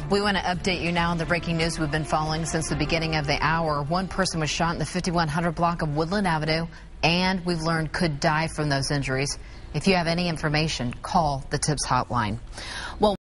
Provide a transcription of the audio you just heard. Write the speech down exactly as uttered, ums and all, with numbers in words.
We want to update you now on the breaking news we've been following since the beginning of the hour. One person was shot in the fifty-one hundred block of Woodland Avenue, and we've learned could die from those injuries. If you have any information, call the TIPS hotline. Well,